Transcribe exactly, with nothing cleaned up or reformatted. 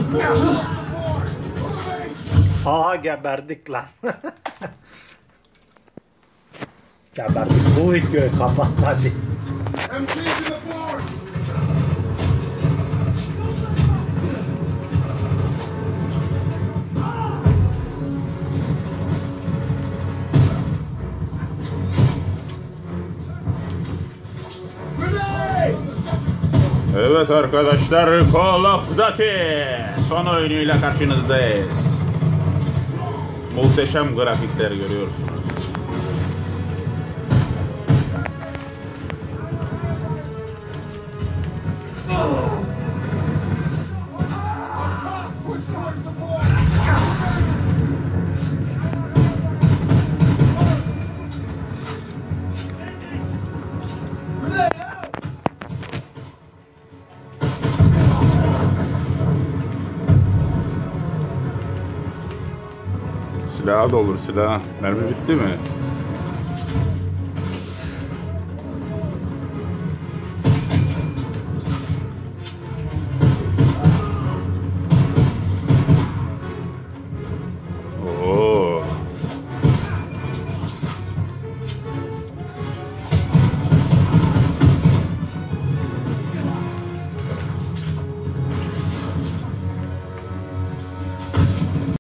Aha geberdik lan. Geberdik. Bu videoyu kapat hadi. Evet arkadaşlar, Call of Duty son oyunuyla karşınızdayız. Muhteşem grafikler görüyorsunuz. Silaha da olur silah. Mermi bitti mi?